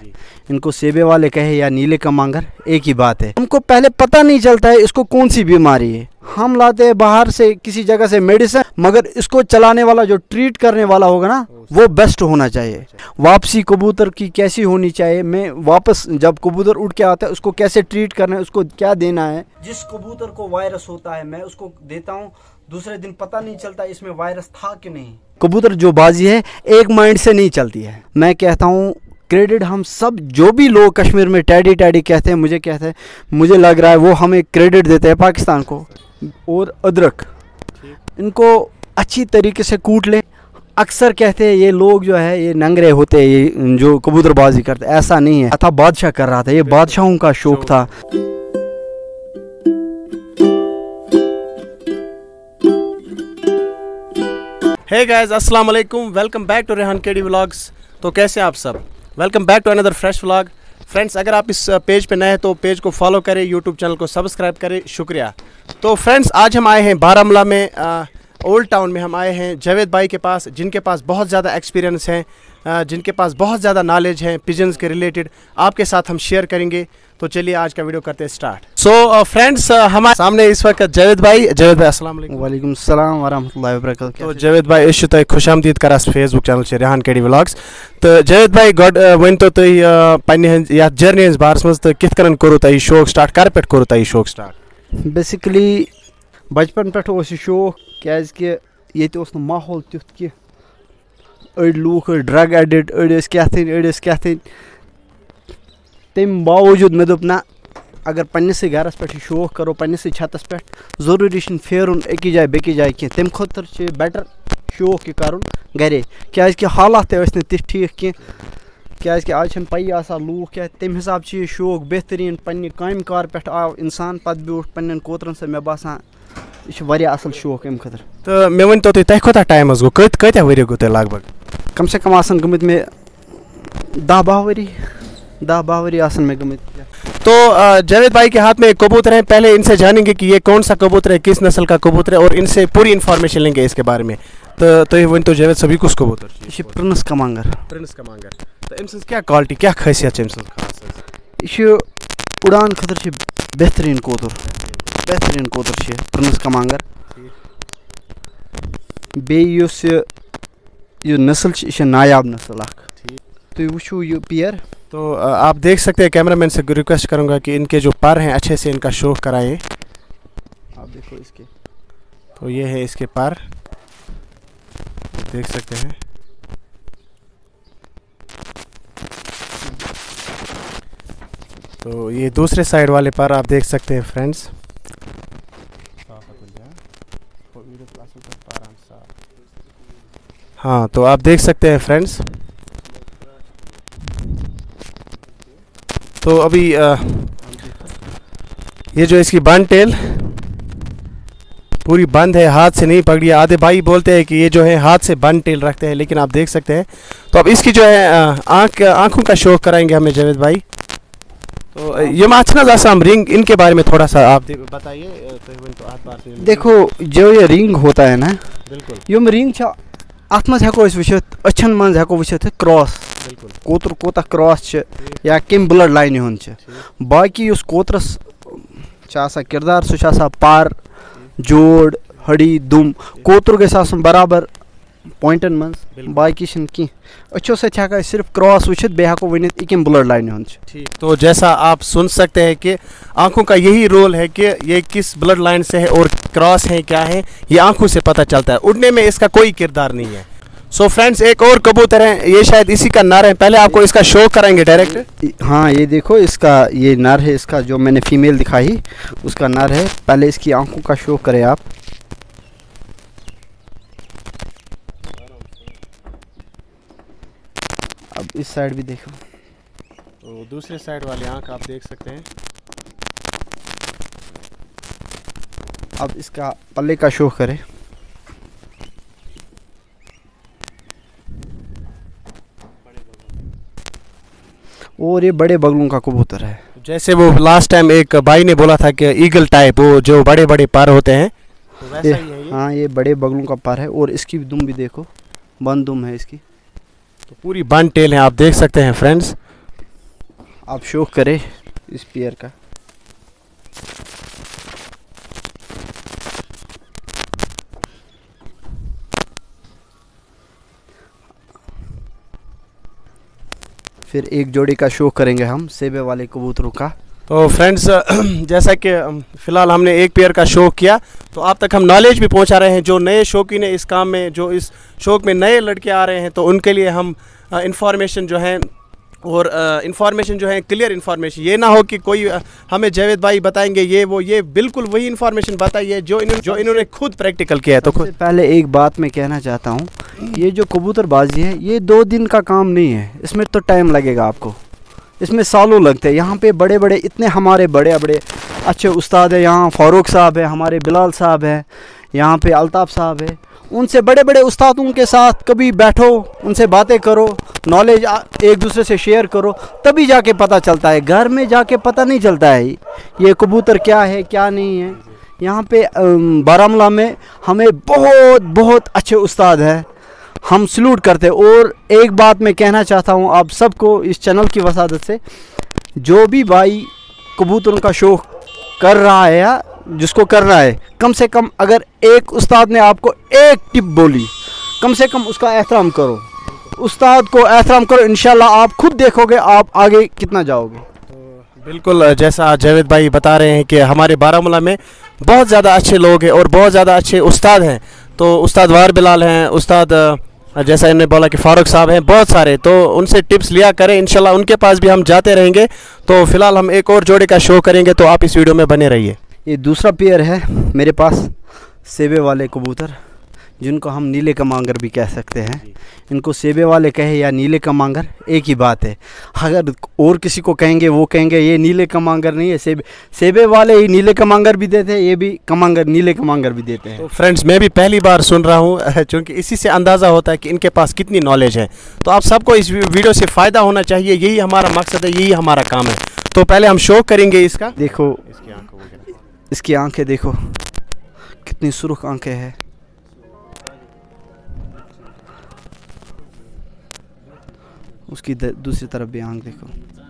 इनको सेबे वाले कहे या नीले कमांगर, एक ही बात है। हमको पहले पता नहीं चलता है इसको कौन सी बीमारी है। हम लाते हैं बाहर से किसी जगह से मेडिसिन, मगर इसको चलाने वाला जो ट्रीट करने वाला होगा ना, वो बेस्ट होना चाहिए। वापसी कबूतर की कैसी होनी चाहिए, मैं वापस जब कबूतर उड़ के आता है उसको कैसे ट्रीट करना है, उसको क्या देना है। जिस कबूतर को वायरस होता है मैं उसको देता हूँ, दूसरे दिन पता नहीं चलता इसमें वायरस था कि नहीं। कबूतर जो बाजी है एक माइंड से नहीं चलती है। मैं कहता हूँ क्रेडिट हम सब, जो भी लोग कश्मीर में टैडी टैडी कहते हैं, मुझे कहते हैं, मुझे लग रहा है वो हमें क्रेडिट देते हैं पाकिस्तान को। और अदरक इनको अच्छी तरीके से कूट ले। अक्सर कहते हैं ये लोग जो है ये नंगरे होते हैं, ये जो कबूतरबाजी करते हैं, ऐसा नहीं है। था बादशाह कर रहा था, ये बादशाहों का शौक था। हे गाइस, अस्सलाम वालेकुम, welcome back to Rehan KD vlogs. तो कैसे आप सब, welcome back to another fresh vlog. Friends, अगर आप इस पेज पे नए हैं तो पेज को फॉलो करें, यूट्यूब चैनल को सब्सक्राइब करें, शुक्रिया। तो फ्रेंड्स, आज हम आए हैं बारामूला में, ओल्ड टाउन में हम आए हैं जावेद भाई के पास, जिनके पास बहुत ज़्यादा एक्सपीरियंस है, जिनके पास बहुत ज़्यादा नॉलेज है पिजन्स के रिलेटेड, आपके साथ हम शेयर करेंगे। तो चलिए आज का वीडियो करते हैं स्टार्ट। सो फ्रेंड्स, हमारे सामने इस वक्त जावेद भाई अस्सलाम वालेकुम। वालेकुम सलाम वरहमतुल्लाहि वबरकातुहू। तो जावेद भाई इस तुम खुश आमदीद कर फेसबुक चैनल से रेहान केडी व्लॉग्स। तो जावेद भाई गोड वन तो तुम पन्ने या जर्नी हज बारस मज तो कित कन कोरू तुम शौक स्टार्ट, कर पे कोरू तुम शौक स्टार्ट? बेसिकली बचपन पे यह शौक, क्या ये माहौल तुथ कि अड़ लूख ड्रग एडिक्ट, अड़ तम बावजूद मे दोप ना, अगर पन्नस घरस पे शौक करो, पन्नस छतस पे जरूरी फेरुन एक जाए बेकि जाए कह, तम खुतर बेटर शौक यह कर घरे, क्या हालात ति ठीक क्या आज पई लूख क्या, तम हिसाब से शौक बेहतरीन। पन्ने काम कार पे आव इंसान, पत ब्यूठ पन्न कोतरन से, मे बासान यह असल शौक अम खतर। तो मे वन तो तुम कोता टाइम गो, कत्या वरी गो तुम लगभग? कम से कम आसन गमित में 10-12 वरी आसन में गमित। तो जावेद भाई के हाथ में एक कबूतर है, पहले इनसे जानेंगे कि ये कौन सा कबूतर है, किस नस्ल का कबूतर है, और इनसे पूरी इन्फॉर्मेशन लेंगे इसके बारे में। तो ये वन तो जावेद सभी कुछ कबूतर प्रिंस कमांगर। तो अम क्या क्वालिटी, क्या खासियत अम खास? यह उड़ान खतर बेहतरीन कोतर प्रिंस कमांगर। बे नस्ल नायाब नस्ल तो वो यह पेयर। तो आप देख सकते हैं, कैमरामैन से रिक्वेस्ट करूंगा कि इनके जो पर हैं अच्छे से इनका शो कराएं। आप देखो इसके, तो ये है इसके पर, देख सकते हैं। तो ये दूसरे साइड वाले पर आप देख सकते हैं फ्रेंड्स। हाँ, तो आप देख सकते हैं फ्रेंड्स। तो अभी ये जो इसकी बंद टेल पूरी बंद है, हाथ से नहीं पकड़ी। आधे भाई बोलते हैं कि ये जो है हाथ से बंद टेल रखते हैं, लेकिन आप देख सकते हैं। तो अब इसकी जो है आंखों का शौक कराएंगे हमें जावेद भाई। तो ये माचना जासाम रिंग, इनके बारे में थोड़ा सा आप बताइए। तो देखो जो ये रिंग होता है ना, बिल्कुल यम रिंग अत मज हेको वुचित, अछन मज हेको वुचित क्रॉस, कोतर कोता क्रॉस या कम ब्लड लाइन हुंद। बाकी उस कोतरस किरदार सह पार जोड़ हड़ी दुम, कोतर गस बराबर पॉइंटन मज, बाकी कह अच्छो सह सिर्फ क्रॉस वुचित, बे हेको वनित यह कम ब्लड लाइन हुंद। ठीक, तो जैसा आप सुन सकते हैं कि आंखों का यही रोल है कि ये किस ब्लड लाइन से है और क्रॉस है क्या है, ये आंखों से पता चलता है। उड़ने में इसका कोई किरदार नहीं है। सो फ्रेंड्स, एक और कबूतर है, ये शायद इसी का नर है। पहले आपको इसका शो कराएंगे डायरेक्ट। हाँ, ये देखो इसका ये नर है, इसका जो मैंने फीमेल दिखाई उसका नर है। पहले इसकी आंखों का शो करें आप। अब इस साइड भी देखो, तो दूसरे साइड वाली आंख आप देख सकते हैं। अब इसका पल्ले का शो करें। और ये बड़े बगलों का कबूतर है, जैसे वो लास्ट टाइम एक भाई ने बोला था कि ईगल टाइप, वो जो बड़े बड़े पर होते हैं, तो वैसा ही है ये। हाँ, ये बड़े बगलों का पर है। और इसकी दुम भी देखो, बंद दुम है इसकी। तो पूरी बंद टेल है, आप देख सकते हैं फ्रेंड्स। आप शौक करें इस पेयर का। फिर एक जोड़ी का शौक करेंगे हम सेबे वाले कबूतरों का। तो फ्रेंड्स जैसा कि फ़िलहाल हमने एक पेयर का शौक़ किया, तो आप तक हम नॉलेज भी पहुंचा रहे हैं। जो नए शौकीन है इस काम में, जो इस शौक़ में नए लड़के आ रहे हैं, तो उनके लिए हम इंफॉर्मेशन जो है और इंफॉर्मेशन जो है क्लियर इंफॉर्मेशन, ये ना हो कि कोई हमें जावेद भाई बताएंगे ये बिल्कुल वही इंफॉर्मेशन बताइए जो इन्होंने खुद प्रैक्टिकल किया है। तो खुद पहले एक बात मैं कहना चाहता हूँ, ये जो कबूतरबाजी है ये 2 दिन का काम नहीं है, इसमें तो टाइम लगेगा आपको, इसमें सालों लगते हैं। यहाँ पे बड़े बड़े इतने हमारे बड़े बड़े अच्छे उस्ताद हैं, यहाँ फ़ारूक साहब है, हमारे बिलाल साहब हैं, यहाँ पे अल्ताफ़ साहब है, उनसे बड़े बड़े उस्तादों के साथ कभी बैठो, उनसे बातें करो, नॉलेज एक दूसरे से शेयर करो, तभी जाके पता चलता है। घर में जाके पता नहीं चलता है ये कबूतर क्या है क्या नहीं है। यहाँ पे बारामूला में हमें बहुत बहुत अच्छे उस्ताद हैं, हम सल्यूट करते हैं। और एक बात मैं कहना चाहता हूँ आप सबको इस चैनल की वसादत से, जो भी भाई कबूतरों का शौक़ कर रहा है या जिसको करना है, कम से कम अगर एक उस्ताद ने आपको एक टिप बोली, कम से कम उसका एहतराम करो, उस्ताद को एहतराम करो, इंशाल्लाह आप खुद देखोगे आप आगे कितना जाओगे। तो बिल्कुल जैसा जावेद भाई बता रहे हैं कि हमारे बारामूला में बहुत ज़्यादा अच्छे लोग हैं और बहुत ज़्यादा अच्छे उस्ताद हैं। तो उस्ताद वार बिलाल हैं, उस्ताद जैसा इन्होंने बोला कि फ़ारूक साहब हैं, बहुत सारे, तो उनसे टिप्स लिया करें, इंशाल्लाह उनके पास भी हम जाते रहेंगे। तो फ़िलहाल हम एक और जोड़े का शो करेंगे, तो आप इस वीडियो में बने रहिए। ये दूसरा पेयर है मेरे पास सेबे वाले कबूतर, जिनको हम नीले कमांगर भी कह सकते हैं। इनको सेबे वाले कहे या नीले कमांगर एक ही बात है। अगर और किसी को कहेंगे वो कहेंगे ये नीले कमांगर नहीं है, सेबे वाले ही नीले कमांगर भी देते हैं, ये भी कमांगर नीले कमांगर भी देते हैं। तो फ्रेंड्स मैं भी पहली बार सुन रहा हूँ, क्योंकि इसी से अंदाज़ा होता है कि इनके पास कितनी नॉलेज है। तो आप सबको इस वीडियो से फ़ायदा होना चाहिए, यही हमारा मकसद है, यही हमारा काम है। तो पहले हम शौक करेंगे इसका। देखो इसकी आंखें देखो कितनी सुर्ख आंखें हैं। उसकी दूसरी तरफ भी आंख देखो।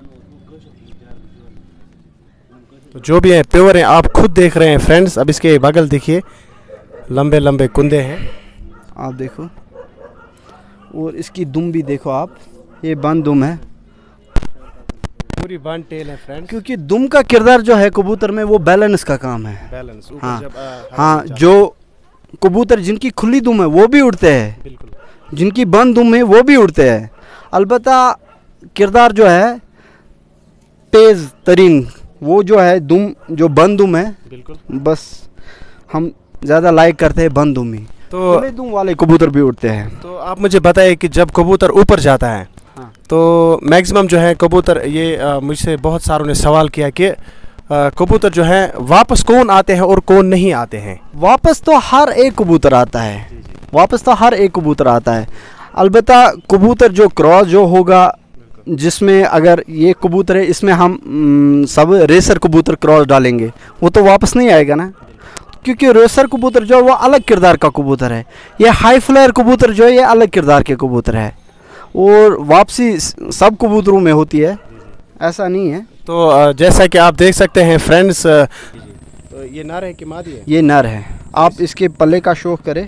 तो जो भी है प्योर है, आप खुद देख रहे हैं फ्रेंड्स। अब इसके बगल देखिए, लंबे लंबे कुंदे हैं, आप देखो। और इसकी दुम भी देखो आप, ये बंद दुम है, पूरी वन टेल है फ्रेंड्स। क्योंकि दुम का किरदार जो है कबूतर में वो बैलेंस का काम है। बैलेंस हाँ, जो कबूतर जिनकी खुली दुम है वो भी उड़ते हैं, बिल्कुल, जिनकी बंद दुम है वो भी उड़ते हैं। अलबत्ता किरदार जो है तेज़ तरीन वो जो है दुम, जो बंद दुम है, बिल्कुल, बस हम ज़्यादा लाइक करते हैं बंद दुम ही। तो खुले दुम वाले कबूतर भी उड़ते हैं। तो आप मुझे बताइए कि जब कबूतर ऊपर जाता है, हाँ, तो मैक्सिमम जो है कबूतर, ये मुझसे बहुत सारों ने सवाल किया कि कबूतर जो है वापस कौन आते हैं और कौन नहीं आते हैं। वापस तो हर एक कबूतर आता है, वापस तो हर एक कबूतर आता है। अलबत्ता कबूतर जो क्रॉस जो होगा, जिसमें अगर ये कबूतर है इसमें हम सब रेसर कबूतर क्रॉस डालेंगे, वो तो वापस नहीं आएगा ना, क्योंकि रेसर कबूतर जो है वो अलग किरदार का कबूतर है। ये हाई फ्लायर कबूतर जो है ये अलग किरदार के कबूतर है, और वापसी सब कबूतरों में होती है, ऐसा नहीं है। तो जैसा कि आप देख सकते हैं फ्रेंड्स, तो ये नर है कि मादी है? ये नर है। आप इसके पल्ले का शौक करें,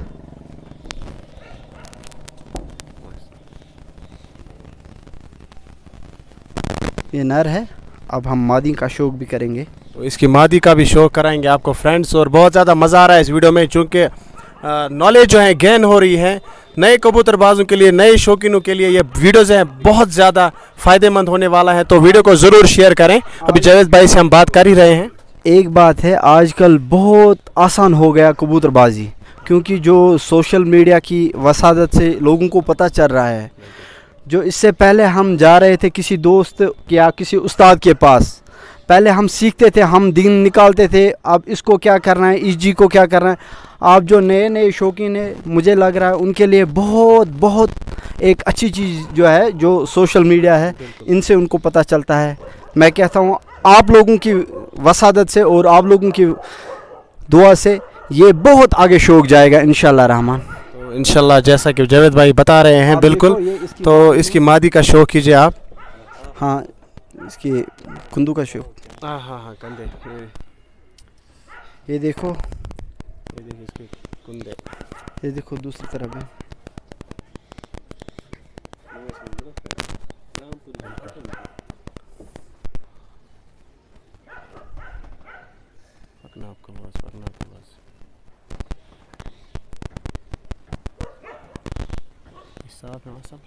ये नर है। अब हम मादी का शौक भी करेंगे, तो इसकी मादी का भी शौक कराएंगे आपको फ्रेंड्स। और बहुत ज़्यादा मज़ा आ रहा है इस वीडियो में, चूँकि नॉलेज जो है गेन हो रही है नए कबूतरबाजों के लिए, नए शौकीनों के लिए। ये वीडियोज़ हैं बहुत ज़्यादा फ़ायदेमंद होने वाला है, तो वीडियो को ज़रूर शेयर करें। अभी जावेद भाई से हम बात कर ही रहे हैं। एक बात है, आजकल बहुत आसान हो गया कबूतरबाजी, क्योंकि जो सोशल मीडिया की वसादत से लोगों को पता चल रहा है। जो इससे पहले हम जा रहे थे किसी दोस्त या किसी उस्ताद के पास, पहले हम सीखते थे, हम दिन निकालते थे, अब इसको क्या करना है, इस जी को क्या करना है। आप जो नए नए शौकीन है, मुझे लग रहा है उनके लिए बहुत बहुत एक अच्छी चीज़ जो है जो सोशल मीडिया है, इनसे उनको पता चलता है। मैं कहता हूँ आप लोगों की वसादत से और आप लोगों की दुआ से ये बहुत आगे शौक जाएगा इंशाल्लाह रहमान। तो इंशाल्लाह जैसा कि जावेद भाई बता रहे हैं, बिल्कुल। तो इसकी मादी का शौक कीजिए आप। हाँ, इसके कुंदू का शेप। हाँ हाँ हाँ, कंधे। ये देखो, ये देखिए इसके कुंदे। ये देखो दूसरी तरफ है। साथ में सब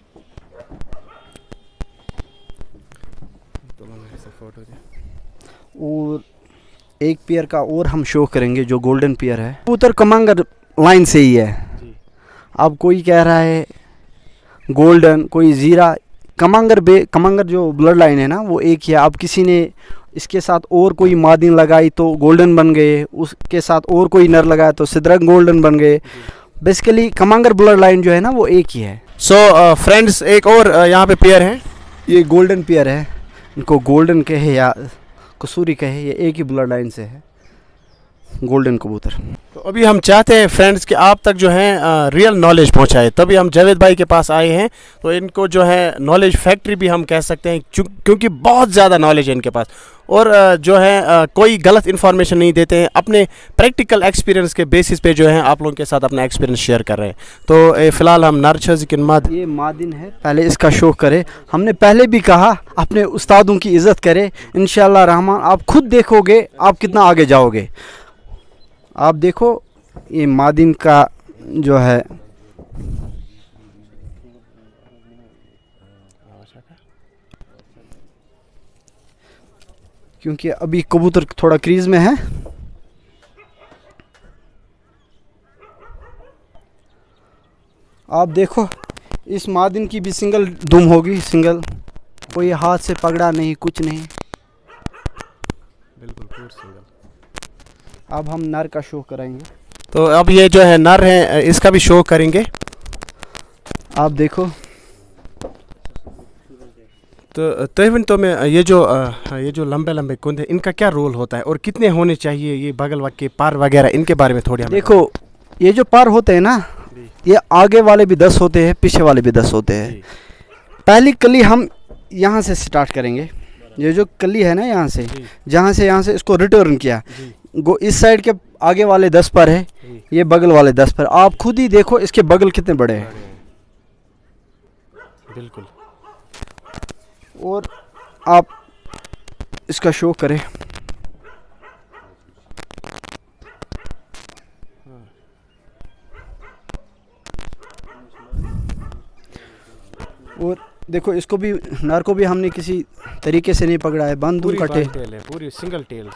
फोटो दे। और एक पेयर का और हम शो करेंगे जो गोल्डन पेयर है, कबूतर कमांगर लाइन से ही है। अब कोई कह रहा है गोल्डन, कोई जीरा। कमांगर जो ब्लड लाइन है ना वो एक ही है। अब किसी ने इसके साथ और कोई मादिन लगाई तो गोल्डन बन गए, उसके साथ और कोई नर लगाया तो सिद्रंग गोल्डन बन गए। बेसिकली कमांगर ब्लड लाइन जो है ना वो एक ही है। सो फ्रेंड्स, एक और यहाँ पे पेयर है, ये गोल्डन पेयर है। इनको गोल्डन कहे या कसूरी कहे, ये एक ही ब्लड लाइन से है, गोल्डन कबूतर। तो अभी हम चाहते हैं फ्रेंड्स कि आप तक जो है रियल नॉलेज पहुंचाए, तभी हम जावेद भाई के पास आए हैं। तो इनको जो है नॉलेज फैक्ट्री भी हम कह सकते हैं, क्योंकि बहुत ज़्यादा नॉलेज है इनके पास। और जो है कोई गलत इन्फॉर्मेशन नहीं देते हैं, अपने प्रैक्टिकल एक्सपीरियंस के बेसिस पे जो है आप लोगों के साथ अपना एक्सपीरियंस शेयर कर रहे हैं। तो फ़िलहाल हम नारछिन माद, ये मादिन है, पहले इसका शो करे। हमने पहले भी कहा अपने उस्तादों की इज़्ज़त करे। इंशाअल्लाह रहमान आप खुद देखोगे आप कितना आगे जाओगे। आप देखो ये मादिन का जो है, क्योंकि अभी कबूतर थोड़ा क्रीज में है। आप देखो इस मादिन की भी सिंगल दुम होगी, सिंगल, कोई हाथ से पकड़ा नहीं, कुछ नहीं, बिल्कुल प्योर सिंगल। अब हम नर का शो कराएंगे। तो अब ये जो है नर है इसका भी शो करेंगे। आप देखो तो मैं ये जो लंबे लंबे कुंद है इनका क्या रोल होता है और कितने होने चाहिए, ये बगल के पार वगैरह, इनके बारे में थोड़ी देखो। ये जो पार होते हैं ना, ये आगे वाले भी 10 होते हैं, पीछे वाले भी 10 होते हैं। पहली कली हम यहाँ से स्टार्ट करेंगे। ये जो कली है ना यहाँ से यहाँ से इसको रिटर्न किया, इस साइड के आगे वाले 10 पर है, ये बगल वाले 10 पर। आप खुद ही देखो इसके बगल कितने बड़े हैं। बिल्कुल। और आप इसका शो करें। और देखो इसको भी, नर को भी हमने किसी तरीके से नहीं पकड़ा है, बंद का टेल है, पूरी सिंगल टेल।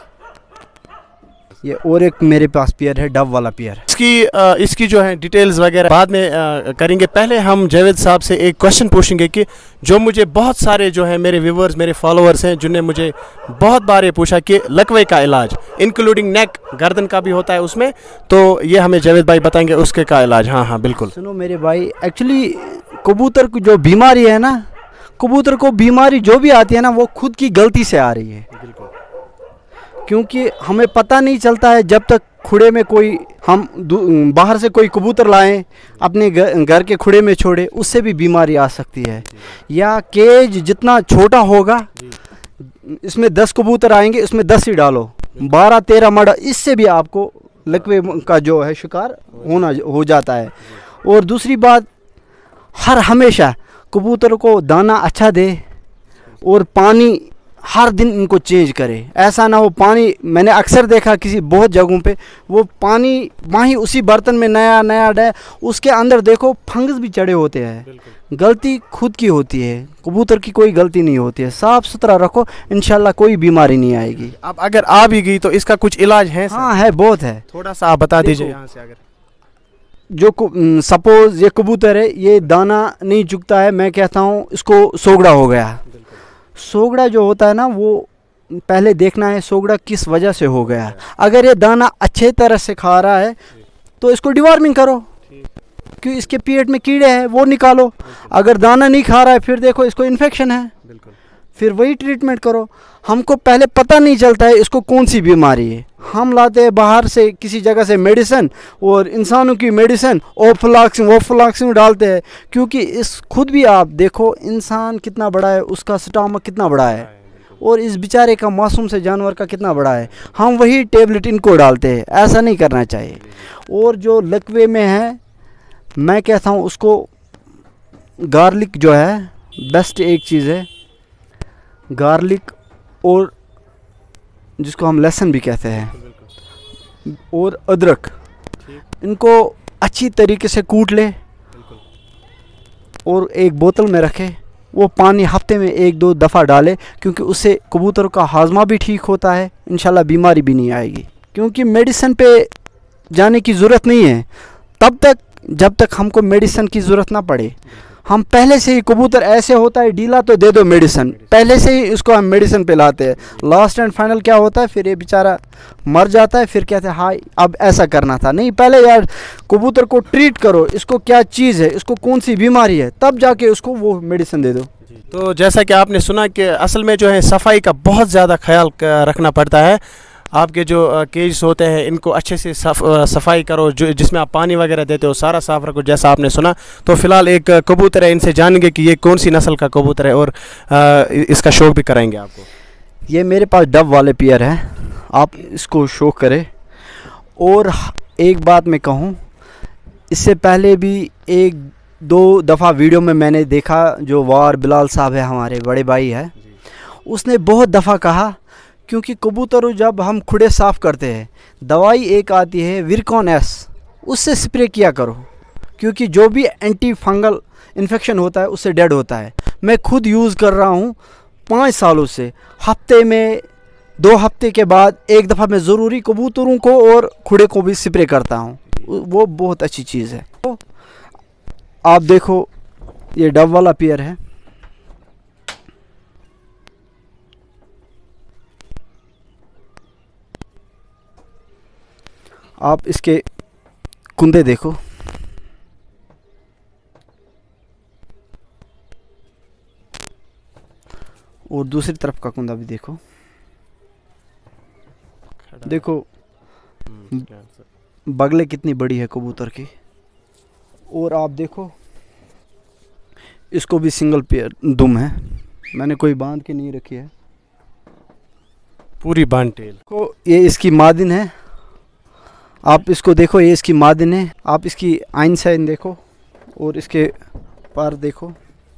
ये और एक मेरे पास पेयर है, डब वाला पेयर। इसकी जो है डिटेल्स वगैरह बाद में करेंगे। पहले हम जावेद साहब से एक क्वेश्चन पूछेंगे कि जो मुझे बहुत सारे जो है मेरे व्यूवर्स, मेरे फॉलोअर्स हैं, जिन्होंने मुझे बहुत बार ये पूछा कि लकवे का इलाज, इंक्लूडिंग नेक, गर्दन का भी होता है उसमें, तो ये हमें जावेद भाई बताएंगे उसके का इलाज। हाँ हाँ बिल्कुल। सुनो मेरे भाई, एक्चुअली कबूतर की जो बीमारी है ना, कबूतर को बीमारी जो भी आती है ना वो खुद की गलती से आ रही है। बिल्कुल। क्योंकि हमें पता नहीं चलता है जब तक खुड़े में कोई, हम बाहर से कोई कबूतर लाएं अपने घर के खुड़े में छोड़े, उससे भी बीमारी आ सकती है। या केज जितना छोटा होगा, इसमें 10 कबूतर आएंगे, इसमें 10 ही डालो, 12-13 मर्डर, इससे भी आपको लकवे का जो है शिकार हो जाता है। और दूसरी बात, हर हमेशा कबूतर को दाना अच्छा दे और पानी हर दिन इनको चेंज करे। ऐसा ना हो पानी, मैंने अक्सर देखा किसी बहुत जगहों पे वो पानी वहीं उसी बर्तन में नया नया डे, उसके अंदर देखो फंगस भी चढ़े होते हैं। गलती खुद की होती है, कबूतर की कोई गलती नहीं होती है। साफ़ सुथरा रखो, इंशाल्लाह कोई बीमारी नहीं आएगी। अब अगर आ भी गई तो इसका कुछ इलाज है? हाँ है, बहुत है। थोड़ा सा आप बता दीजिए यहाँ से। अगर जो सपोज ये कबूतर है, ये दाना नहीं चुगता है, मैं कहता हूँ इसको सोगड़ा हो गया। सोगड़ा जो होता है ना, वो पहले देखना है सोगड़ा किस वजह से हो गया। अगर ये दाना अच्छे तरह से खा रहा है तो इसको डिवॉर्मिंग करो, क्योंकि इसके पेट में कीड़े हैं वो निकालो। अगर दाना नहीं खा रहा है फिर देखो इसको इन्फेक्शन है, फिर वही ट्रीटमेंट करो। हमको पहले पता नहीं चलता है इसको कौन सी बीमारी है। हम लाते हैं बाहर से किसी जगह से मेडिसिन, और इंसानों की मेडिसिन ओफ्लाक्सिन डालते हैं। क्योंकि इस खुद भी आप देखो इंसान कितना बड़ा है, उसका स्टमक कितना बड़ा है, और इस बेचारे का मासूम से जानवर का कितना बड़ा है, हम वही टेबलेट इनको डालते हैं। ऐसा नहीं करना चाहिए। और जो लकवे में है, मैं कहता हूँ उसको गार्लिक जो है बेस्ट एक चीज़ है। गार्लिक और जिसको हम लहसुन भी कहते हैं और अदरक, इनको अच्छी तरीके से कूट ले और एक बोतल में रखे। वो पानी हफ्ते में 1-2 दफ़ा डाले, क्योंकि उससे कबूतर का हाजमा भी ठीक होता है, इंशाल्लाह बीमारी भी नहीं आएगी। क्योंकि मेडिसिन पे जाने की ज़रूरत नहीं है तब तक जब तक हमको मेडिसिन की ज़रूरत ना पड़े। हम पहले से ही, कबूतर ऐसे होता है ढीला तो दे दो मेडिसिन, पहले से ही इसको हम मेडिसिन पे लाते हैं। लास्ट एंड फाइनल क्या होता है, फिर ये बेचारा मर जाता है। फिर कहते हैं हाँ अब ऐसा करना था। नहीं, पहले यार कबूतर को ट्रीट करो, इसको क्या चीज़ है, इसको कौन सी बीमारी है, तब जाके उसको वो मेडिसिन दे दो। तो जैसा कि आपने सुना कि असल में जो है सफाई का बहुत ज़्यादा ख्याल रखना पड़ता है। आपके जो केज होते हैं इनको अच्छे से सफाई करो, जो जिसमें आप पानी वगैरह देते हो सारा साफ़ रखो, जैसा आपने सुना। तो फ़िलहाल एक कबूतर है, इनसे जानेंगे कि ये कौन सी नस्ल का कबूतर है और इसका शौक भी कराएंगे आपको। ये मेरे पास डब वाले पेयर हैं, आप इसको शौक करें। और एक बात मैं कहूँ, इससे पहले भी 1-2 दफ़ा वीडियो में मैंने देखा, जो वार बिलाल साहब है, हमारे बड़े भाई है, उसने बहुत दफ़ा कहा, क्योंकि कबूतर जब हम खुडे साफ़ करते हैं, दवाई एक आती है विरकॉन एस, उससे स्प्रे किया करो, क्योंकि जो भी एंटी फंगल इन्फेक्शन होता है उससे डेड होता है। मैं खुद यूज़ कर रहा हूँ 5 सालों से। हफ्ते में 2 हफ्ते के बाद एक दफ़ा मैं ज़रूरी कबूतरों को और खुडे को भी स्प्रे करता हूँ, वो बहुत अच्छी चीज़ है। तो आप देखो, ये डब वाला पेयर है। आप इसके कुंदे देखो, और दूसरी तरफ का कुंदा भी देखो। देखो बगले कितनी बड़ी है कबूतर की। और आप देखो, इसको भी सिंगल पेयर दुम है, मैंने कोई बांध के नहीं रखी है, पूरी बांध टेल को। ये इसकी मादिन है, आप इसको देखो, ये इसकी मादिन है। आप इसकी आइन साइन देखो और इसके पार देखो।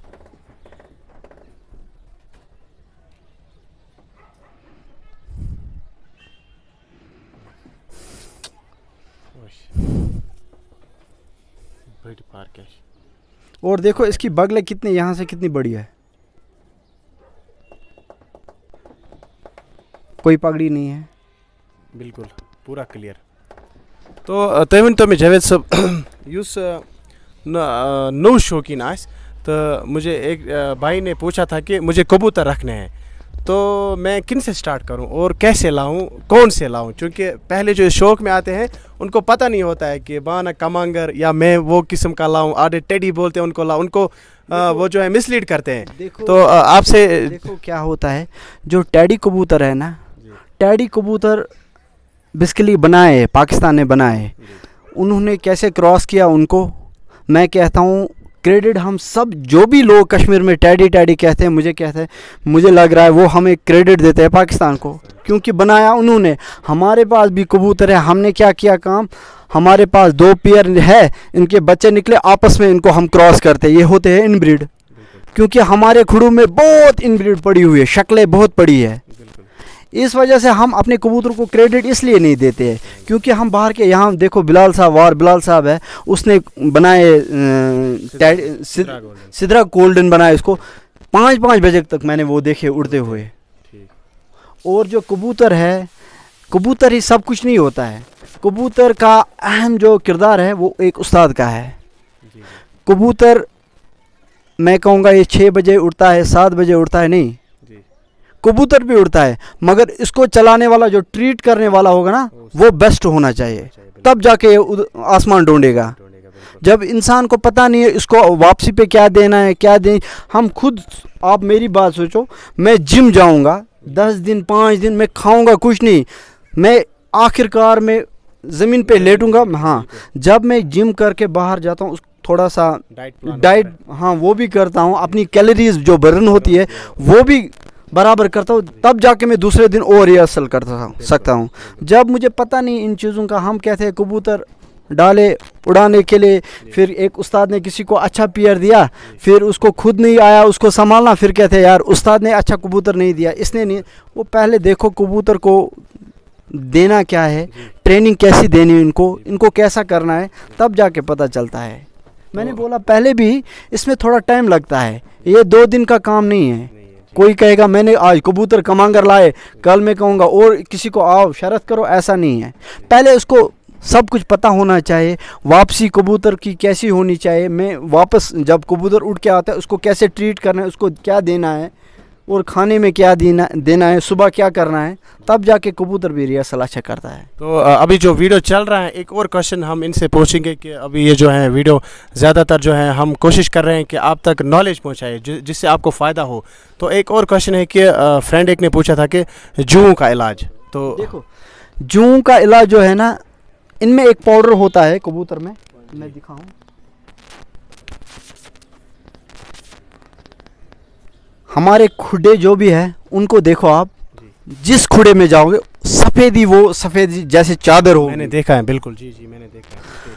और देखो इसकी बगले कितनी, यहाँ से कितनी बड़ी है, कोई पगड़ी नहीं है, बिल्कुल पूरा क्लियर। तो तमिन तो मैं जावेद साहब युस नो शौकीन आस, तो मुझे एक भाई ने पूछा था कि मुझे कबूतर रखने हैं, तो मैं किन से स्टार्ट करूं और कैसे लाऊं, कौन से लाऊं। क्योंकि पहले जो शौक में आते हैं उनको पता नहीं होता है कि बाना कमांगर या मैं वो किस्म का लाऊं, आधे टेडी बोलते हैं उनको उनको वो जो है मिसलीड करते हैं। तो आपसे देखो क्या होता है, जो टेडी कबूतर है ना, टेडी कबूतर बेसिकली बनाए पाकिस्तान ने बनाए, उन्होंने कैसे क्रॉस किया उनको मैं कहता हूँ क्रेडिट हम सब, जो भी लोग कश्मीर में टैडी टैडी कहते हैं, मुझे लग रहा है वो हमें क्रेडिट देते हैं पाकिस्तान को, क्योंकि बनाया उन्होंने। हमारे पास भी कबूतर है, हमने क्या किया काम, हमारे पास 2 पेयर है, इनके बच्चे निकले, आपस में इनको हम क्रॉस करते हैं, ये होते हैं इनब्रीड। क्योंकि हमारे खुड़ों में बहुत इनब्रीड पड़ी हुई है, शक्लें बहुत पड़ी है, इस वजह से हम अपने कबूतर को क्रेडिट इसलिए नहीं देते हैं क्योंकि हम बाहर के, यहाँ देखो बिलाल साहब, वार बिलाल साहब है, उसने बनाए सिद्रा गोल्डन बनाए, उसको 5-5 बजे तक मैंने वो देखे उड़ते हुए। और जो कबूतर है, कबूतर ही सब कुछ नहीं होता है, कबूतर का अहम जो किरदार है वो एक उस्ताद का है। कबूतर मैं कहूँगा ये 6 बजे उड़ता है, 7 बजे उड़ता है, नहीं, कबूतर भी उड़ता है, मगर इसको चलाने वाला जो ट्रीट करने वाला होगा ना वो बेस्ट होना चाहिए, तब जाके ये आसमान ढूंढेगा। जब इंसान को पता नहीं है इसको वापसी पे क्या देना है, क्या दें, हम खुद, आप मेरी बात सोचो, मैं जिम जाऊंगा 10 दिन 5 दिन, मैं खाऊंगा कुछ नहीं, मैं आखिरकार में ज़मीन पे लेटूंगा। हाँ, जब मैं जिम करके बाहर जाता हूँ थोड़ा सा डाइट हाँ वो भी करता हूँ, अपनी कैलोरीज जो बर्न होती है वो भी बराबर करता हूँ, तब जाके मैं दूसरे दिन और रिहर्सल कर सकता हूँ। जब मुझे पता नहीं इन चीज़ों का, हम कहते हैं कबूतर डाले उड़ाने के लिए, फिर एक उस्ताद ने किसी को अच्छा पेयर दिया, फिर उसको खुद नहीं आया उसको संभालना, फिर कहते हैं यार उस्ताद ने अच्छा कबूतर नहीं दिया, इसने नहीं। वो पहले देखो कबूतर को देना क्या है, ट्रेनिंग कैसी देनी इनको कैसा करना है, तब जाके पता चलता है। मैंने बोला पहले भी, इसमें थोड़ा टाइम लगता है, ये 2 दिन का काम नहीं है। कोई कहेगा मैंने आज कबूतर कमांगर लाए, कल मैं कहूँगा और किसी को आओ शरत करो, ऐसा नहीं है। पहले उसको सब कुछ पता होना चाहिए, वापसी कबूतर की कैसी होनी चाहिए, मैं वापस जब कबूतर उड़ के आता है उसको कैसे ट्रीट करना है, उसको क्या देना है और खाने में क्या देना है, सुबह क्या करना है, तब जाके कबूतर भी रिहर्सल अच्छा करता है। तो अभी जो वीडियो चल रहा है, एक और क्वेश्चन हम इनसे पूछेंगे कि अभी ये जो है वीडियो ज़्यादातर जो है हम कोशिश कर रहे हैं कि आप तक नॉलेज पहुंचाए जिससे आपको फ़ायदा हो। तो एक और क्वेश्चन है कि फ्रेंड एक ने पूछा था कि जूं का इलाज, तो देखो जूं का इलाज जो है ना, इनमें एक पाउडर होता है कबूतर में, मैं दिखाऊं, हमारे खुडे जो भी है उनको देखो आप, जिस खुडे में जाओगे सफ़ेदी, वो सफ़ेद जैसे चादर हो, मैंने देखा है, बिल्कुल जी जी मैंने देखा है।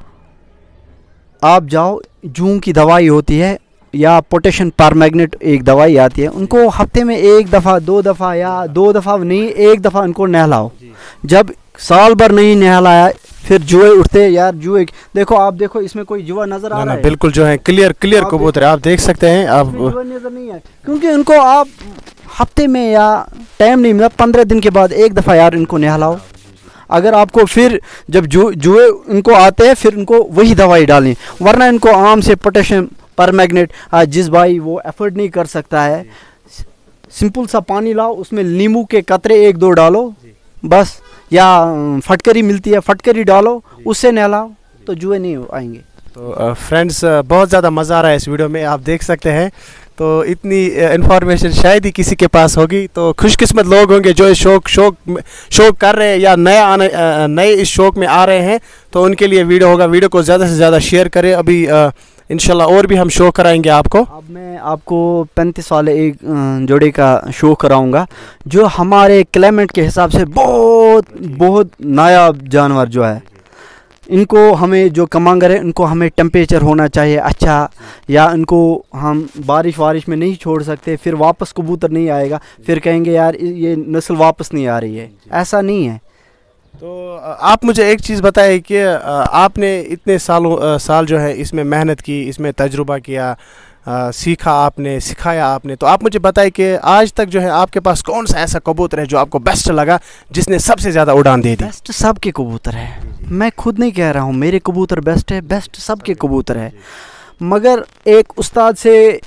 आप जाओ, जूं की दवाई होती है या पोटेशियम परमैंगनेट एक दवाई आती है, उनको हफ्ते में 1 दफ़ा 2 दफ़ा या 2 दफ़ा नहीं 1 दफ़ा उनको नहलाओ। जब साल भर नहीं नहलाया फिर जुए उठते यार, जुए देखो आप देखो इसमें कोई जुआ नजर आ रहा है? बिल्कुल जो है क्लियर कबूतर आप देख सकते हैं। आप जुआ नजर नहीं है, क्योंकि इनको आप हफ्ते में या टाइम नहीं मिला 15 दिन के बाद 1 दफ़ा यार इनको नहलाओ। अगर आपको फिर जब जुए इनको आते हैं फिर इनको वही दवाई डालनी, वरना इनको आम से पोटेशियम परमैंगनेट, जिस भाई वो एफर्ट नहीं कर सकता है, सिंपल सा पानी लाओ, उसमें नींबू के कतरे 1-2 डालो बस, या फटकरी मिलती है फटकरी डालो, उससे नहलाओ तो जुए नहीं आएंगे। तो फ्रेंड्स बहुत ज़्यादा मज़ा आ रहा है इस वीडियो में, आप देख सकते हैं। तो इतनी इन्फॉर्मेशन शायद ही किसी के पास होगी, तो खुशकिस्मत लोग होंगे जो इस शौक कर रहे हैं या नए इस शौक में आ रहे हैं, तो उनके लिए वीडियो होगा। वीडियो को ज़्यादा से ज़्यादा शेयर करें। अभी इंशाल्लाह और भी हम शो कराएंगे आपको। अब मैं आपको 35 वाले एक जोड़े का शो कराऊंगा, जो हमारे क्लाइमेट के हिसाब से बहुत नायाब जानवर जो है। इनको हमें जो कमांगर है इनको हमें टेम्परेचर होना चाहिए अच्छा, या इनको हम बारिश में नहीं छोड़ सकते, फिर वापस कबूतर नहीं आएगा, फिर कहेंगे यार ये नस्ल वापस नहीं आ रही है, ऐसा नहीं है। तो आप मुझे एक चीज़ बताएं कि आपने इतने साल जो है इसमें मेहनत की, इसमें तजुर्बा किया, सीखा आपने, सिखाया आपने, तो आप मुझे बताएं कि आज तक जो है आपके पास कौन सा ऐसा कबूतर है जो आपको बेस्ट लगा, जिसने सबसे ज़्यादा उड़ान दे दी? बेस्ट सबके कबूतर है, मैं खुद नहीं कह रहा हूँ मेरे कबूतर बेस्ट है, बेस्ट सबके कबूतर है। मगर एक उस्ताद से,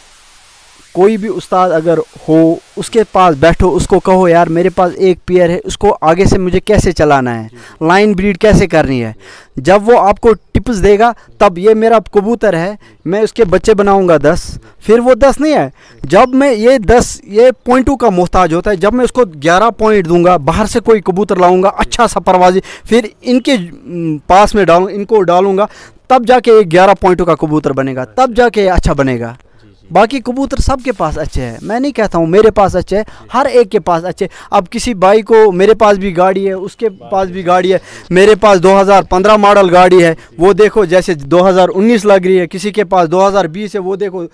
कोई भी उस्ताद अगर हो उसके पास बैठो, उसको कहो यार मेरे पास एक पेयर है, उसको आगे से मुझे कैसे चलाना है, लाइन ब्रीड कैसे करनी है, जब वो आपको टिप्स देगा तब ये मेरा कबूतर है, मैं उसके बच्चे बनाऊंगा 10, फिर वो 10 नहीं है, जब मैं ये 10 ये पॉइंटों का मोहताज होता है, जब मैं उसको 11 पॉइंट दूंगा, बाहर से कोई कबूतर लाऊंगा अच्छा सा परवाजी, फिर इनके पास में इनको डालूंगा, तब जाके 11 पॉइंटों का कबूतर बनेगा, तब जाके अच्छा बनेगा। बाकी कबूतर सबके पास अच्छे हैं, मैं नहीं कहता हूँ मेरे पास अच्छे हैं, हर एक के पास अच्छे। अब किसी भाई को, मेरे पास भी गाड़ी है, उसके पास भी गाड़ी है, मेरे पास 2015 मॉडल गाड़ी है, वो देखो जैसे 2019 लग रही है, किसी के पास 2020 है, वो देखो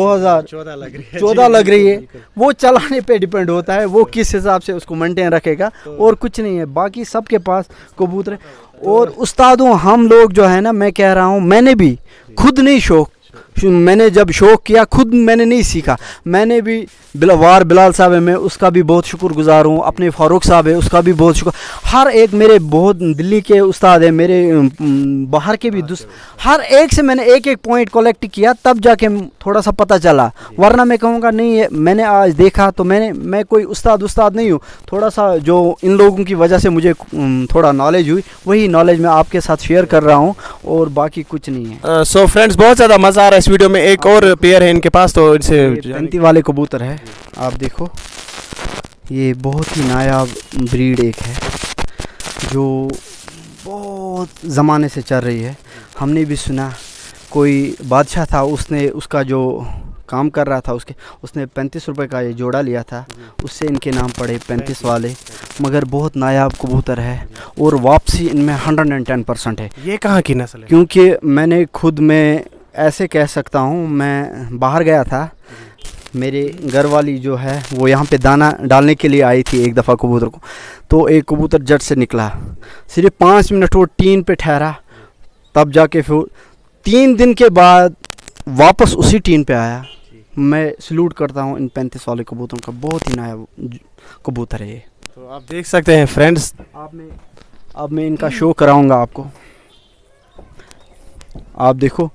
2014 लग रही है। वो चलाने पे डिपेंड होता है, वो किस हिसाब से उसको मेंटेन रखेगा, और कुछ नहीं है। बाकी सबके पास कबूतर है। और उस्तादों हम लोग जो है ना, मैं कह रहा हूँ मैंने भी खुद नहीं मैंने जब शौक़ किया खुद मैंने नहीं सीखा, मैंने भी बिलाल साहब है, मैं उसका भी बहुत शुक्रगुजार हूँ, अपने फ़ारूक साहब है उसका भी बहुत शुक्र, हर एक मेरे बहुत दिल्ली के उस्ताद है, मेरे बाहर के भी हर एक से मैंने एक पॉइंट कलेक्ट किया, तब जाके थोड़ा सा पता चला, वरना मैं कहूँगा नहीं है मैंने आज देखा तो मैं कोई उस्ताद नहीं हूँ, थोड़ा सा जो इन लोगों की वजह से मुझे थोड़ा नॉलेज हुई, वही नॉलेज मैं आपके साथ शेयर कर रहा हूँ, और बाकी कुछ नहीं है। सो फ्रेंड्स बहुत ज़्यादा मज़ा आ रहा है इस वीडियो में। एक और पेयर है इनके पास, तो इनसे 35 वाले कबूतर है, आप देखो ये बहुत ही नायाब ब्रीड एक है, जो बहुत ज़माने से चल रही है। हमने भी सुना कोई बादशाह था, उसने उसका जो काम कर रहा था उसने 35 रुपये का ये जोड़ा लिया था, उससे इनके नाम पड़े 35 वाले। मगर बहुत नायाब कबूतर है और वापसी इनमें 110% है। ये कहाँ की नस्ल है? क्योंकि मैंने खुद में ऐसे कह सकता हूँ, मैं बाहर गया था, मेरे घर वाली जो है वो यहाँ पे दाना डालने के लिए आई थी एक दफ़ा कबूतर को, तो एक कबूतर जट से निकला, सिर्फ 5 मिनट वो टीन पे ठहरा, तब जाके फिर 3 दिन के बाद वापस उसी टीन पे आया। मैं सल्यूट करता हूँ इन 35 वाले कबूतरों का, बहुत ही नायाब कबूतर है ये। तो आप देख सकते हैं फ्रेंड्स, अब मैं इनका शो कराऊंगा आपको, आप देखो।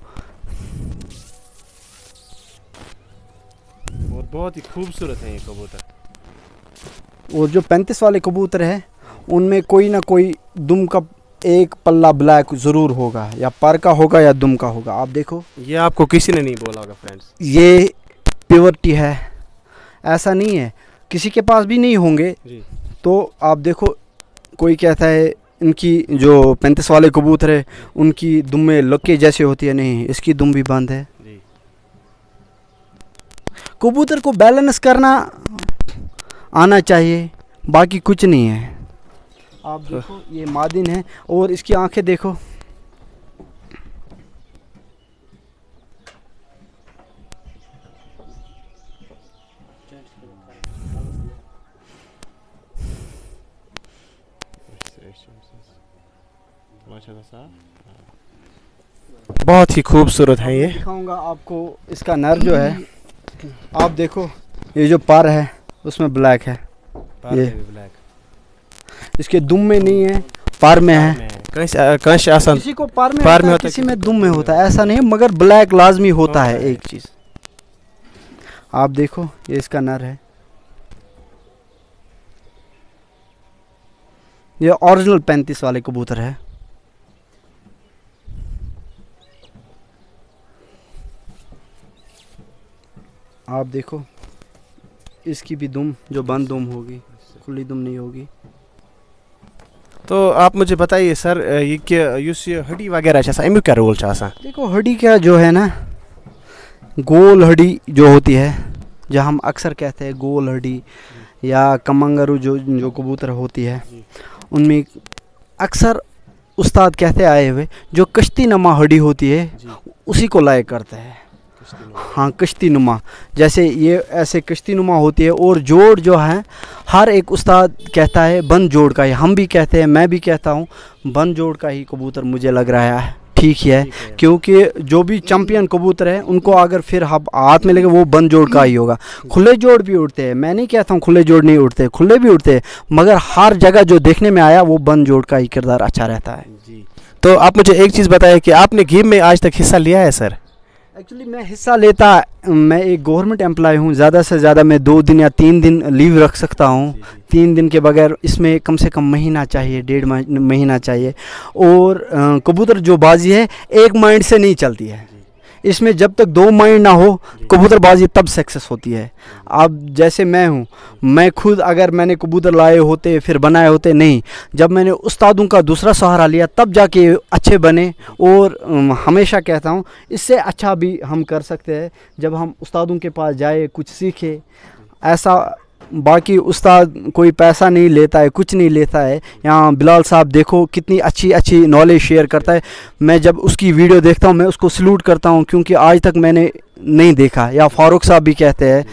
और बहुत ही खूबसूरत है ये कबूतर। और जो 35 वाले कबूतर हैं उनमें कोई ना कोई दुम का एक पल्ला ब्लैक ज़रूर होगा, या पर का होगा या दुम का होगा। आप देखो, ये आपको किसी ने नहीं बोला होगा फ्रेंड्स, ये प्योरिटी है, ऐसा नहीं है किसी के पास भी नहीं होंगे जी। तो आप देखो, कोई कहता है इनकी जो 35 वाले कबूतर है उनकी दुम में लक्के जैसे होती है, नहीं, इसकी दुम भी बंद है जी। कबूतर को बैलेंस करना आना चाहिए, बाकी कुछ नहीं है। आप देखो, ये मादिन है और इसकी आंखें देखो, बहुत ही खूबसूरत है ये। दिखाऊंगा आपको इसका नर जो है, आप देखो, ये जो पर है उसमें ब्लैक है, ये ब्लैक, इसके दुम में नहीं है, पर में है। किसी को पर में पर होता में है, होता है, किसी में दुम में होता है, ऐसा नहीं, मगर ब्लैक लाजमी होता है एक चीज़। आप देखो, ये इसका नर है, ये ओरिजिनल 35 वाले कबूतर है। आप देखो, इसकी भी दुम जो बंद दुम होगी, खुली दुम नहीं होगी। तो आप मुझे बताइए सर, ये क्या ये हड्डी वगैरह है, अमिक क्या रोल है? देखो, हड्डी क्या जो है ना, गोल हड्डी जो होती है, जो हम अक्सर कहते हैं गोल हड्डी या कमंगरू जो कबूतर होती है, उनमें अक्सर उस्ताद कहते आए हुए जो कश्ती नुमा हड्डी होती है उसी को लायक करते हैं। हाँ, कश्ती नुमा, जैसे ये ऐसे कश्ती नुमा होती है। और जोड़ जो है हर एक उस्ताद कहता है बंद जोड़ का ही, हम भी कहते हैं, मैं भी कहता हूँ बंद जोड़ का ही कबूतर मुझे लग रहा है ठीक है, क्योंकि जो भी चैंपियन कबूतर है उनको अगर फिर हाथ में लगे वो बंद जोड़ का ही होगा। खुले जोड़ भी उड़ते हैं, मैं नहीं कहता हूँ खुले जोड़ नहीं उड़ते, खुले भी उड़ते हैं, मगर हर जगह जो देखने में आया वो बंद जोड़ का ही किरदार अच्छा रहता है जी। तो आप मुझे एक चीज़ बताइए कि आपने गेम में आज तक हिस्सा लिया है सर? एक्चुअली मैं हिस्सा लेता, मैं एक गवर्नमेंट एम्प्लॉय हूँ, ज़्यादा से ज़्यादा मैं 2 दिन या 3 दिन लीव रख सकता हूँ। 3 दिन के बगैर इसमें कम से कम महीना चाहिए, 1.5 महीना चाहिए। और कबूतर जो बाजी है एक माइंड से नहीं चलती है, इसमें जब तक 2 माइंड ना हो कबूतरबाजी तब सक्सेस होती है। अब जैसे मैं हूँ, मैं खुद अगर मैंने कबूतर लाए होते फिर बनाए होते नहीं, जब मैंने उस्तादों का दूसरा सहारा लिया तब जाके अच्छे बने। और हमेशा कहता हूँ इससे अच्छा भी हम कर सकते हैं जब हम उस्तादों के पास जाए, कुछ सीखे। ऐसा बाकी उस्ताद कोई पैसा नहीं लेता है, कुछ नहीं लेता है। यहाँ बिलाल साहब देखो कितनी अच्छी अच्छी नॉलेज शेयर करता है, मैं जब उसकी वीडियो देखता हूँ मैं उसको सल्यूट करता हूँ, क्योंकि आज तक मैंने नहीं देखा। या फारूक साहब भी कहते हैं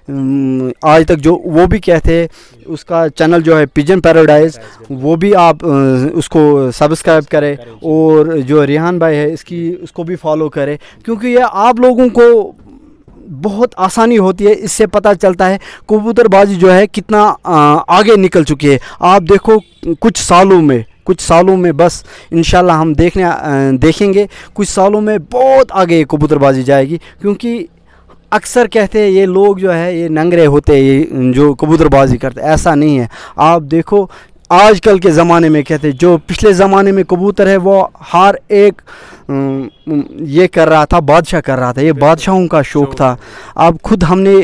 आज तक, जो वो भी कहते हैं, उसका चैनल जो है पिजन पैराडाइज, वो भी आप उसको सब्सक्राइब करें। और जो रेहान भाई है उसको भी फॉलो करें, क्योंकि ये आप लोगों को बहुत आसानी होती है, इससे पता चलता है कबूतरबाजी जो है कितना आगे निकल चुकी है। आप देखो कुछ सालों में बस इंशाल्लाह हम देखेंगे कुछ सालों में बहुत आगे कबूतरबाजी जाएगी। क्योंकि अक्सर कहते हैं ये लोग जो है ये नंगरे होते हैं, ये जो कबूतरबाजी करते हैं, ऐसा नहीं है। आप देखो आजकल के ज़माने में कहते हैं, जो पिछले ज़माने में कबूतर है वो हर एक ये कर रहा था, बादशाह कर रहा था, ये बादशाहों का शौक़ था। अब खुद हमने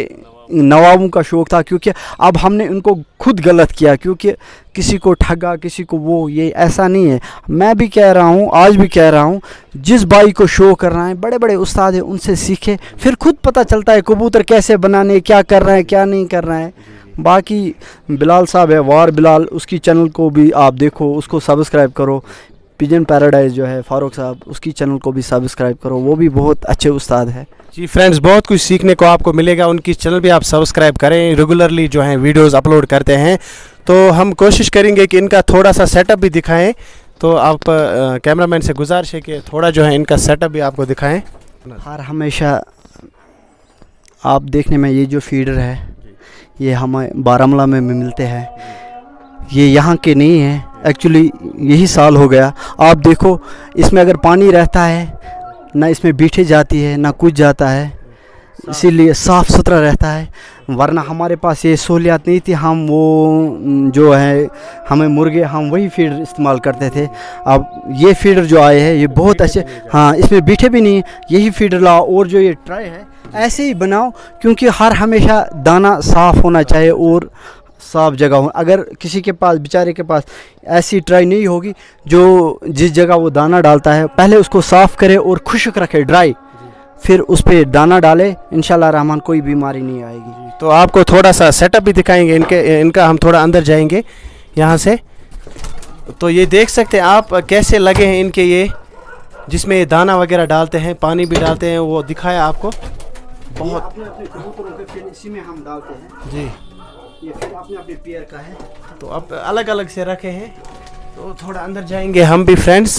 नवाबों का शौक़ था, क्योंकि अब हमने उनको खुद गलत किया, क्योंकि किसी को ठगा, किसी को वो, ये ऐसा नहीं है। मैं भी कह रहा हूँ, आज भी कह रहा हूँ, जिस भाई को शो करना है, बड़े बड़े उस्ताद हैं, उनसे सीखे, फिर खुद पता चलता है कबूतर कैसे बनाने, क्या कर रहे हैं, क्या नहीं कर रहे हैं। बाकी बिलाल साहब है, वार बिलाल, उसकी चैनल को भी आप देखो, उसको सब्सक्राइब करो। पिजन पैराडाइज जो है फारूक साहब, उसकी चैनल को भी सब्सक्राइब करो, वो भी बहुत अच्छे उस्ताद है। जी फ्रेंड्स, बहुत कुछ सीखने को आपको मिलेगा, उनकी चैनल भी आप सब्सक्राइब करें, रेगुलरली जो है वीडियोस अपलोड करते हैं। तो हम कोशिश करेंगे कि इनका थोड़ा सा सेटअप भी दिखाएं। तो आप कैमरामैन से गुजारिश है कि थोड़ा जो है इनका सेटअप भी आपको दिखाएं। हर हमेशा आप देखने में ये जो फीडर है, ये हमें बारामूला में मिलते हैं, ये यहाँ के नहीं है, एक्चुअली यही साल हो गया। आप देखो, इसमें अगर पानी रहता है ना, इसमें बीठे जाती है ना कुछ जाता है, इसीलिए साफ़ सुथरा रहता है। वरना हमारे पास ये सहूलियत नहीं थी, हम वो जो है हमें मुर्गे, हम वही फीडर इस्तेमाल करते थे। अब ये फीडर जो आए हैं ये बहुत अच्छे, हाँ, इसमें बीठे भी नहीं, यही फीडर लाओ। और जो ये ट्राई है ऐसे ही बनाओ, क्योंकि हर हमेशा दाना साफ़ होना चाहिए और साफ जगह हो। अगर किसी के पास, बेचारे के पास ऐसी ट्राई नहीं होगी, जो जिस जगह वो दाना डालता है पहले उसको साफ़ करे और खुश्क रखे, ड्राई, फिर उस पर दाना डाले, इंशाल्लाह रहमान कोई बीमारी नहीं आएगी। तो आपको थोड़ा सा सेटअप भी दिखाएंगे इनका, हम थोड़ा अंदर जाएंगे यहाँ से। तो ये देख सकते हैं आप कैसे लगे हैं इनके, ये जिसमें ये दाना वगैरह डालते हैं, पानी भी डालते हैं, वो दिखाया आपको। बहुत अपने कबूतरों के फिर इसी में हम डालते हैं जी, ये फिर अपने अपने पेयर का है, तो अब अलग अलग से रखे हैं। तो थोड़ा अंदर जाएंगे हम भी फ्रेंड्स।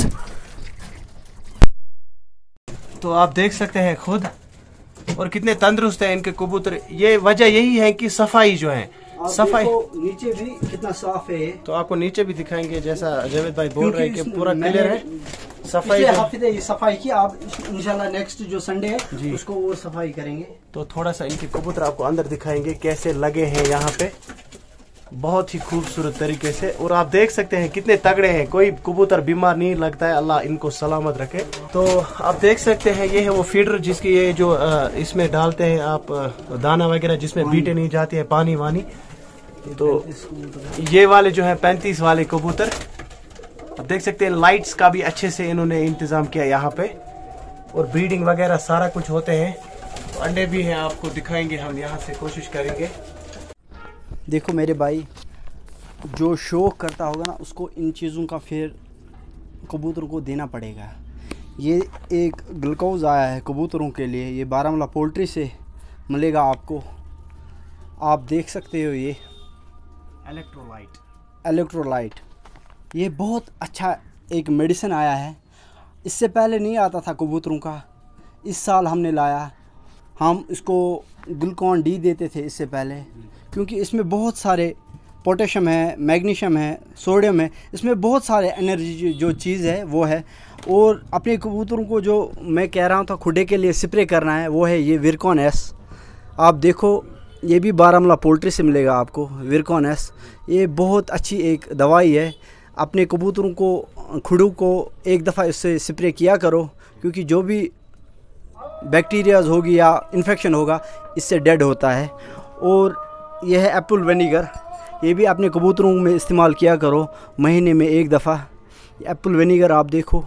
तो आप देख सकते हैं खुद, और कितने तंदुरुस्त हैं इनके कबूतर। ये वजह यही है कि सफाई जो है, सफाई। नीचे भी कितना साफ है, तो आपको नीचे भी दिखाएंगे, जैसा जावेद भाई बोल रहे हैं कि पूरा क्लियर है सफाई। ये सफाई की, आप इंशाल्लाह नेक्स्ट जो संडे है उसको और सफाई करेंगे। तो थोड़ा सा इनके कबूतर आपको अंदर दिखाएंगे कैसे लगे हैं यहाँ पे, बहुत ही खूबसूरत तरीके से। और आप देख सकते हैं कितने तगड़े हैं, कोई कबूतर बीमार नहीं लगता है, अल्लाह इनको सलामत रखे। तो आप देख सकते हैं ये है वो फीडर जिसकी ये जो इसमें डालते हैं आप दाना वगैरह, जिसमें बीटे नहीं जाती है, पानी वानी। तो ये वाले जो है 35 वाले कबूतर, आप देख सकते हैं लाइट्स का भी अच्छे से इन्होंने इंतजाम किया यहाँ पे, और ब्रीडिंग वगैरह सारा कुछ होते हैं। तो अंडे भी हैं, आपको दिखाएंगे हम यहाँ से, कोशिश करेंगे। देखो मेरे भाई, जो शौक करता होगा ना, उसको इन चीज़ों का फिर कबूतरों को देना पड़ेगा। ये एक ग्लूकोज आया है कबूतरों के लिए, ये बारामूला पोल्ट्री से मिलेगा आपको, आप देख सकते हो। ये इलेक्ट्रोलाइट, ये बहुत अच्छा एक मेडिसिन आया है, इससे पहले नहीं आता था कबूतरों का, इस साल हमने लाया। हम इसको ग्लूकॉन डी देते थे इससे पहले, क्योंकि इसमें बहुत सारे पोटेशियम है, मैग्नीशियम है, सोडियम है, इसमें बहुत सारे एनर्जी जो चीज़ है वो है। और अपने कबूतरों को जो मैं कह रहा हूँ था खुडे के लिए स्प्रे करना है, वो है ये विरकॉन एस। आप देखो, ये भी बारामूला पोल्ट्री से मिलेगा आपको, विरकॉन एस। ये बहुत अच्छी एक दवाई है। अपने कबूतरों को, खुडों को एक दफ़ा इससे स्प्रे किया करो, क्योंकि जो भी बैक्टीरियाज होगी या इन्फेक्शन होगा, इससे डेड होता है। और यह है एप्पल विनेगर, ये भी अपने कबूतरों में इस्तेमाल किया करो, महीने में एक दफ़ा। एप्पल विनेगर आप देखो,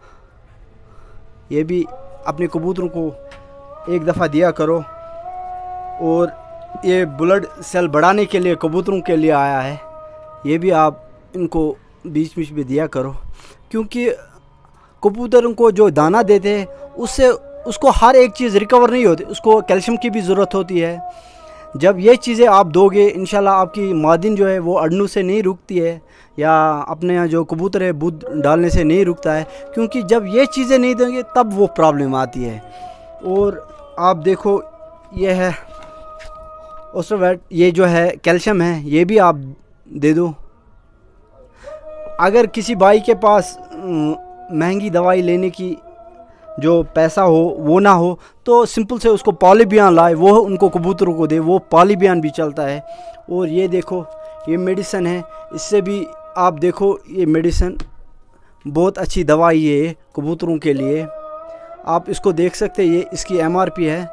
ये भी अपने कबूतरों को एक दफ़ा दिया करो। और ये ब्लड सेल बढ़ाने के लिए कबूतरों के लिए आया है, ये भी आप इनको बीच बीच में दिया करो, क्योंकि कबूतरों को जो दाना देते हैं उससे उसको हर एक चीज़ रिकवर नहीं होती, उसको कैल्शियम की भी ज़रूरत होती है। जब ये चीज़ें आप दोगे, इंशाल्लाह आपकी मादिन जो है वो अड़नू से नहीं रुकती है, या अपने यहाँ जो कबूतर है दूध डालने से नहीं रुकता है, क्योंकि जब ये चीज़ें नहीं देंगे तब वो प्रॉब्लम आती है। और आप देखो, ये है ओस्ट्रोवेट, ये जो है कैल्शियम है, ये भी आप दे दो। अगर किसी भाई के पास महंगी दवाई लेने की जो पैसा हो वो ना हो, तो सिंपल से उसको पॉलीबियान लाए, वो उनको कबूतरों को दे, वो पॉलीबियान भी चलता है। और ये देखो, ये मेडिसिन है, इससे भी आप देखो, ये मेडिसिन बहुत अच्छी दवाई है कबूतरों के लिए, आप इसको देख सकते हैं। ये इसकी MRP है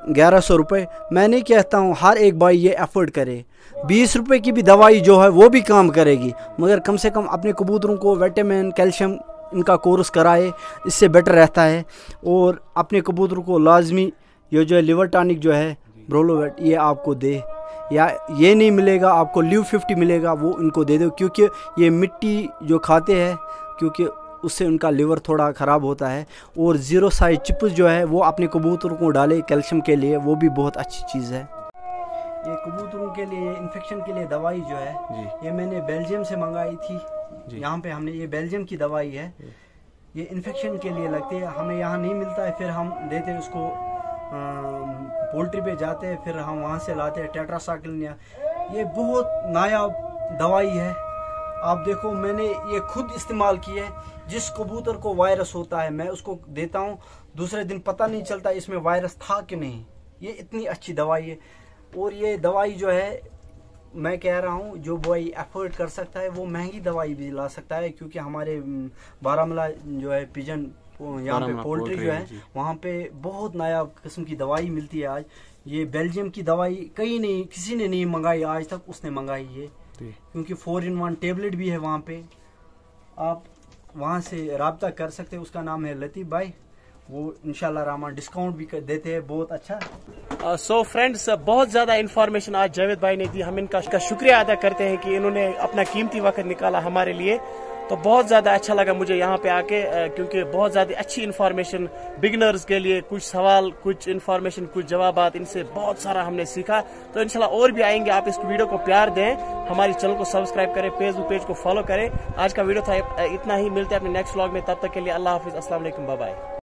1100 रुपये। मैं नहीं कहता हूँ हर एक भाई ये अफोर्ड करे, 20 रुपये की भी दवाई जो है वो भी काम करेगी, मगर कम से कम अपने कबूतरों को विटामिन कैल्शियम इनका कोर्स कराए, इससे बेटर रहता है। और अपने कबूतरों को लाजमी ये जो है लिवर टॉनिक जो है ब्रोलोवेट ये आपको दे, या ये नहीं मिलेगा आपको लिव 50 मिलेगा, वो इनको दे दो, क्योंकि ये मिट्टी जो खाते हैं क्योंकि उससे उनका लिवर थोड़ा ख़राब होता है। और 0 साइज चिप्स जो है वो अपने कबूतरों को डाले कैल्शियम के लिए, वो भी बहुत अच्छी चीज़ है। ये कबूतरों के लिए इन्फेक्शन के लिए दवाई जो है ये मैंने बेल्जियम से मंगाई थी। यहाँ पे हमने ये बेल्जियम की दवाई है, ये इन्फेक्शन के लिए लगती है, हमें यहाँ नहीं मिलता है, फिर हम देते हैं उसको पोल्ट्री पे जाते हैं, फिर हम वहाँ से लाते हैं टेट्रासाइक्लिन। ये बहुत नायाब दवाई है। आप देखो मैंने ये खुद इस्तेमाल की है। जिस कबूतर को वायरस होता है मैं उसको देता हूँ, दूसरे दिन पता नहीं चलता इसमें वायरस था कि नहीं। ये इतनी अच्छी दवाई है। और ये दवाई जो है मैं कह रहा हूँ जो बॉय अफोर्ड कर सकता है वो महंगी दवाई भी ला सकता है, क्योंकि हमारे बारामूला जो है पिजन यहाँ पे पोल्ट्री जो है वहाँ पे बहुत नया किस्म की दवाई मिलती है। आज ये बेल्जियम की दवाई किसी ने नहीं मंगाई आज तक, उसने मंगाई है, क्योंकि 4-in-1 टेबलेट भी है वहाँ पे। आप वहाँ से राब्ता कर सकते हैं, उसका नाम है लतीफ़ भाई, वो इंशाल्लाह रहमान डिस्काउंट भी देते हैं बहुत अच्छा। सो फ्रेंड्स, बहुत ज़्यादा इन्फॉर्मेशन आज जावेद भाई ने दी, हम इनका शुक्रिया अदा करते हैं कि इन्होंने अपना कीमती वक्त निकाला हमारे लिए। तो बहुत ज़्यादा अच्छा लगा मुझे यहाँ पे आके, क्योंकि बहुत ज़्यादा अच्छी इन्फॉर्मेशन बिगिनर्स के लिए, कुछ सवाल, कुछ इन्फॉर्मेशन, कुछ जवाबात, इनसे बहुत सारा हमने सीखा। तो इंशाल्लाह और भी आएंगे। आप इस वीडियो को प्यार दें, हमारी चैनल को सब्सक्राइब करें, फेसबुक पेज को फॉलो करें। आज का वीडियो था इतना ही, मिलते हैं अपने नेक्स्ट व्लॉग में, तब तक के लिए अल्लाह हाफिज़, अस्सलाम वालेकुम, बाय बाय।